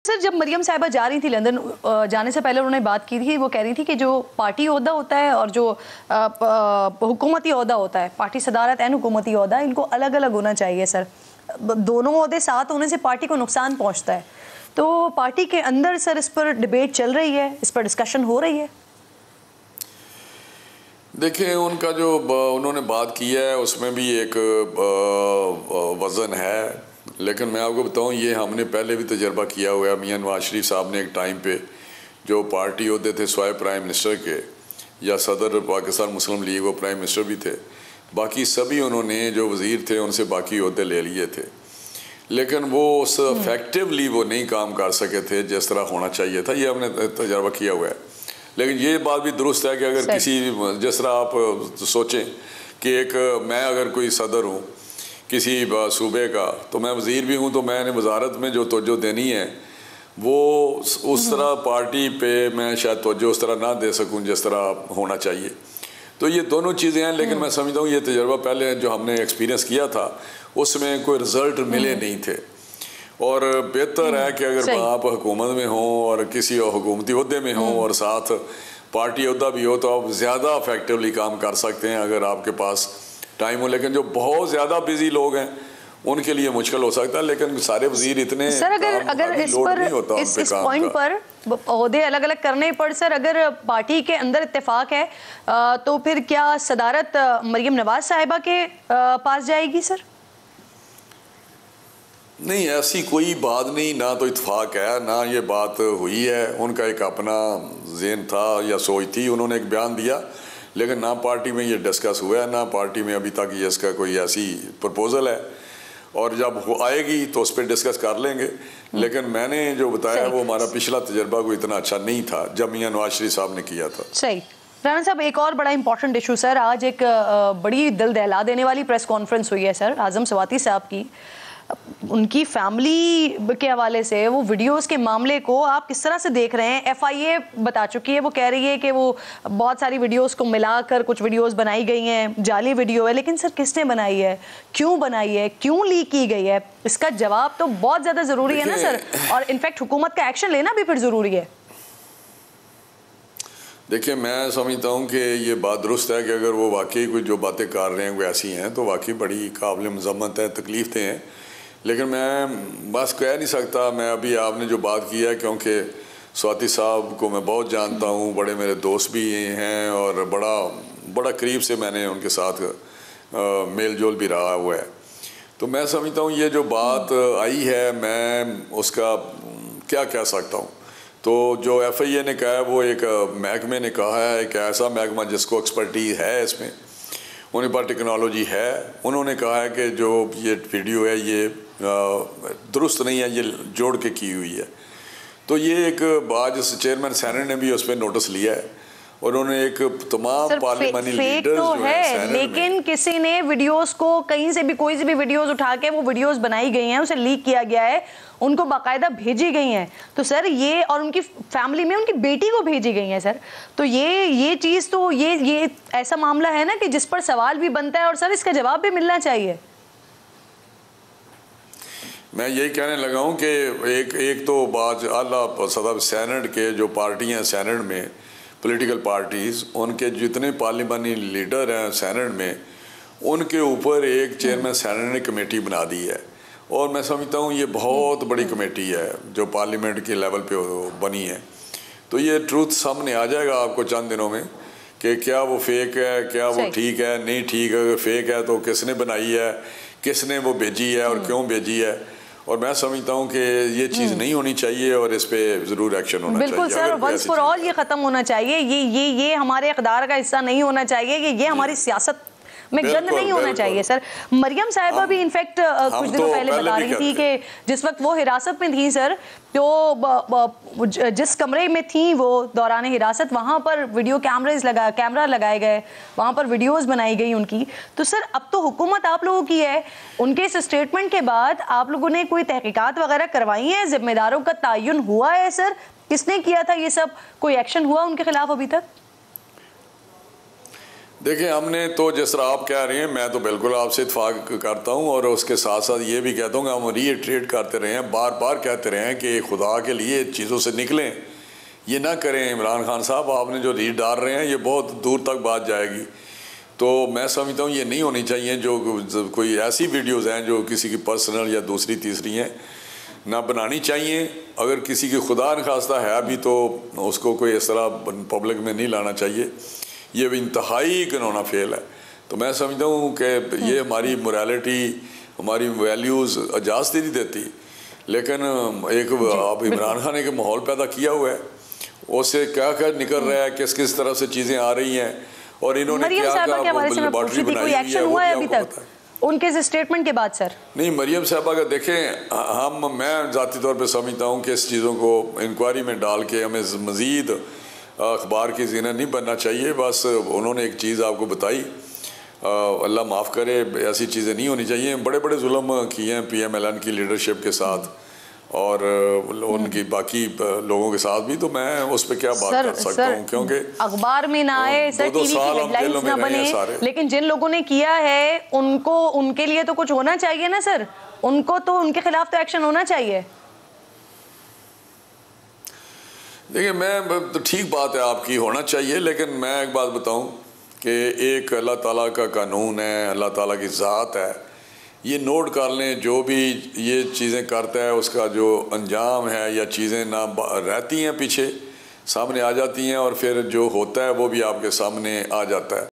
Sir जब मरियम साहिबा जा रही थी लंदन, जाने से पहले उन्होंने बात की थी, वो कह रही थी कि जो पार्टी ओहदा होता है और जो हुकूमती ओहदा होता है, पार्टी सदारत एंड हुकूमती ओहदा, इनको अलग अलग होना चाहिए सर। दोनों ओहदे साथ होने से पार्टी को नुकसान पहुंचता है। तो पार्टी के अंदर सर इस पर डिबेट चल रही है, इस पर डिस्कशन हो रही है। देखिए, उनका जो उन्होंने बात की है उसमें भी एक वज़न है, लेकिन मैं आपको बताऊं, ये हमने पहले भी तजर्बा किया हुआ है। मियां नवाज शरीफ साहब ने एक टाइम पे जो पार्टी होते थे स्वाय प्राइम मिनिस्टर के या सदर पाकिस्तान मुस्लिम लीग, वो प्राइम मिनिस्टर भी थे, बाकी सभी उन्होंने जो वज़ीर थे उनसे बाकी ओहदे ले लिए थे, लेकिन वो उस इफेक्टिवली वो नहीं काम कर सके थे जिस तरह होना चाहिए था। ये हमने तजर्बा किया हुआ है। लेकिन ये बात भी दुरुस्त है कि अगर किसी, जिस तरह आप सोचें कि एक मैं अगर कोई सदर हूँ किसी सूबे का, तो मैं वज़ीर भी हूँ, तो मैंने वजारत में जो तवज्जो देनी है वो उस तरह पार्टी पे मैं शायद तवज्जो उस तरह ना दे सकूँ जिस तरह होना चाहिए। तो ये दोनों चीज़ें हैं, लेकिन मैं समझता हूँ ये तजर्बा पहले जो हमने एक्सपीरियंस किया था उसमें कोई रिज़ल्ट मिले नहीं थे। और बेहतर है कि अगर आप हुकूमत में हों और किसी हुकूमती ओहदे में हों और साथ पार्टी ओहदा भी हो, तो आप ज़्यादा इफेक्टिवली काम कर सकते हैं अगर आपके पास टाइम हो। लेकिन जो बहुत ज़्यादा बिजी लोग हैं उनके लिए मुश्किल हो सकता है, लेकिन सारे वज़ीर इतने सर अगर इस पर इस पॉइंट पर ओहदे अलग अलग करने पर सर, अगर पार्टी के अंदर इत्तेफाक है तो फिर क्या सदारत मरियम नवाज साहिबा के पास जाएगी सर? नहीं, ऐसी कोई बात नहीं, ना तो इत्तेफाक है ना ये बात हुई है। उनका एक अपना ज़हन था या सोच थी, उन्होंने एक बयान दिया, लेकिन ना पार्टी में ये डिस्कस हुआ है, ना पार्टी में अभी तक ये इसका कोई ऐसी प्रपोज़ल है। और जब वो आएगी तो उस पर डिस्कस कर लेंगे। लेकिन मैंने जो बताया वो हमारा पिछला तजर्बा कोई इतना अच्छा नहीं था जब मियां नवाज शरीफ साहब ने किया था। सही। राना साहब, एक और बड़ा इंपॉर्टेंट इशू सर, आज एक बड़ी दिल दहला देने वाली प्रेस कॉन्फ्रेंस हुई है सर आज़म स्वाति साहब की। उनकी फैमिली के हवाले से वो वीडियोस के मामले को आप किस तरह से देख रहे हैं? FIA बता चुकी है, वो कह रही है कि वो बहुत सारी वीडियोस को मिलाकर कुछ वीडियोस बनाई गई हैं, जाली वीडियो है, लेकिन सर किसने बनाई है, क्यों बनाई है, क्यों लीक की गई है? इसका जवाब तो बहुत ज़्यादा ज़रूरी है ना सर, और इनफैक्ट हुकूमत का एक्शन लेना भी फिर ज़रूरी है। देखिए, मैं समझता हूँ कि ये बात दुरुस्त है कि अगर वो वाकई कोई जो बातें कर रहे हैं वो ऐसी हैं तो वाकई बड़ी काबिल मज़म्मत है, तकलीफ़ हैं। लेकिन मैं बस कह नहीं सकता। मैं अभी आपने जो बात की है, क्योंकि स्वाति साहब को मैं बहुत जानता हूँ, बड़े मेरे दोस्त भी हैं और बड़ा करीब से मैंने उनके साथ मेल जोल भी रहा हुआ है। तो मैं समझता हूँ ये जो बात आई है, मैं उसका क्या कह सकता हूँ। तो जो FIA ने कहा है वो एक महकमे ने कहा है, एक ऐसा महकमा जिसको एक्सपर्टीज है, इसमें उनके पास टेक्नोलॉजी है। उन्होंने कहा है कि जो ये वीडियो है ये दुरुस्त नहीं है, ये जोड़ के की हुई है। तो ये एक आज चेयरमैन सेनेट ने भी उस पर नोटिस लिया है और उन्होंने एक तमाम पार्लियामानी लीडर्स तो जो है, लेकिन किसी ने वीडियोस को कहीं से भी कोई सी भी वीडियोस उठा के वो वीडियोस बनाई गई हैं, उसे लीक किया गया है, उनको बाकायदा भेजी गई हैं। तो सर ये, और उनकी फैमिली में उनकी बेटी को भेजी गई हैं सर। तो ये चीज़ तो ये ऐसा मामला है ना कि जिस पर सवाल भी बनता है और सर इसका जवाब भी मिलना चाहिए। मैं यही कहने लगा हूँ कि एक तो बात आला सदर सेनेट के जो पार्टी हैं सेनेट में, पॉलिटिकल पार्टीज़, उनके जितने पार्लियामानी लीडर हैं सेनेट में, उनके ऊपर एक चेयरमैन सेनेट ने कमेटी बना दी है। और मैं समझता हूँ ये बहुत बड़ी कमेटी है जो पार्लियामेंट के लेवल पे बनी है। तो ये ट्रूथ सामने आ जाएगा आपको चंद दिनों में कि क्या वो फेक है, क्या वो ठीक है, नहीं ठीक है। अगर फेक है तो किसने बनाई है, किसने वो भेजी है और क्यों भेजी है। और मैं समझता हूँ कि ये चीज़ नहीं होनी चाहिए और इस पे ज़रूर एक्शन होना चाहिए। बिल्कुल सर, वंस फॉर ऑल ये ख़त्म होना चाहिए। ये हमारे इक़्तिदार का हिस्सा नहीं होना चाहिए, ये हमारी सियासत में गंद नहीं होना चाहिए सर। मरियम साहिबा भी इनफैक्ट कुछ दिनों पहले बता रही थी कि जिस वक्त वो हिरासत में थी सर, तो जिस कमरे में थी वो दौरान हिरासत, वहाँ पर वीडियो कैमरा लगाए गए, वहाँ पर वीडियोस बनाई गई उनकी। तो सर अब तो हुकूमत आप लोगों की है, उनके इस स्टेटमेंट के बाद आप लोगों ने कोई तहकीकात वगैरह करवाई है? जिम्मेदारों का तयन हुआ है सर? किसने किया था ये सब? कोई एक्शन हुआ उनके खिलाफ अभी तक? देखिए, हमने तो जिस तरह आप कह रहे हैं, मैं तो बिल्कुल आपसे इत्फाक करता हूँ, और उसके साथ साथ ये भी कहता हूँ कि हम रीइटरेट करते रहे हैं, बार बार कहते रहे हैं कि खुदा के लिए चीज़ों से निकलें, ये ना करें। इमरान खान साहब, आपने जो रीड डाल रहे हैं ये बहुत दूर तक बात जाएगी। तो मैं समझता हूँ ये नहीं होनी चाहिए, जो कोई ऐसी वीडियोस हैं जो किसी की पर्सनल या दूसरी तीसरी हैं, ना बनानी चाहिए। अगर किसी की खुदा न खास्ता है भी तो उसको कोई इस तरह पब्लिक में नहीं लाना चाहिए। ये इंतहाई घिनौना फेल है। तो मैं समझता हूँ कि ये हमारी मोरालिटी, हमारी वैल्यूज़ इजाज़त नहीं देती। लेकिन एक अब इमरान खान ने एक माहौल पैदा किया हुआ है, उससे क्या क्या निकल रहा है, किस किस तरह से चीज़ें आ रही हैं, और इन्होंने क्या लेबॉर्ट्री बनाई हुई है, वो अभी तक उनके इस स्टेटमेंट के बाद। सर नहीं, मरियम साहबा का देखें, मैं ज़ाती तौर पे समझता हूँ कि इस चीज़ों को इंक्वायरी में डाल के हमें मज़ीद अखबार की ज़ीनत नहीं बनना चाहिए। बस उन्होंने एक चीज़ आपको बताई, अल्लाह माफ़ करे, ऐसी चीज़ें नहीं होनी चाहिए। बड़े बड़े जुल्म किए हैं PMLN की लीडरशिप के साथ और उनकी बाकी लोगों के साथ भी। तो मैं उस पर क्या बात कर सकता हूँ, क्योंकि अखबार में ना आए सर, टीवी की हेडलाइंस ना बने, लेकिन जिन लोगों ने किया है उनको, उनके लिए तो कुछ होना चाहिए ना सर, उनको तो उनके खिलाफ तो एक्शन होना चाहिए। देखिए, मैं तो ठीक बात है आपकी, होना चाहिए, लेकिन मैं एक बात बताऊं कि एक अल्लाह ताला का कानून है, अल्लाह ताला की ज़ात है। ये नोट कर लें, जो भी ये चीज़ें करता है उसका जो अंजाम है या चीज़ें ना रहती हैं, पीछे सामने आ जाती हैं, और फिर जो होता है वो भी आपके सामने आ जाता है।